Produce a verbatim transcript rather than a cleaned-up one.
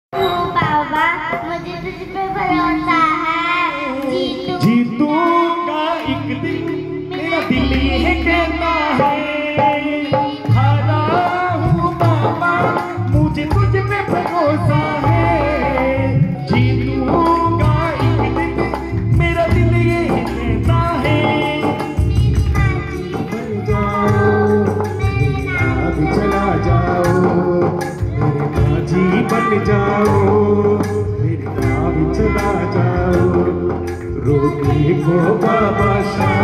बाबा मुझे तुझ पे भरोसा है, जीतू जीतूंगा एक दिन, मेरा दिल ये कहता है। हारा हूँ बाबा, मुझे तुझ पे भरोसा है। जीतूंगा एक दिन, मेरा दिल ये कहता है। बन जाओ मेरा भी चला जाओ, मेरे माझी बन जाओ, मेरे नाम चला जाओ। रोके को बाबा।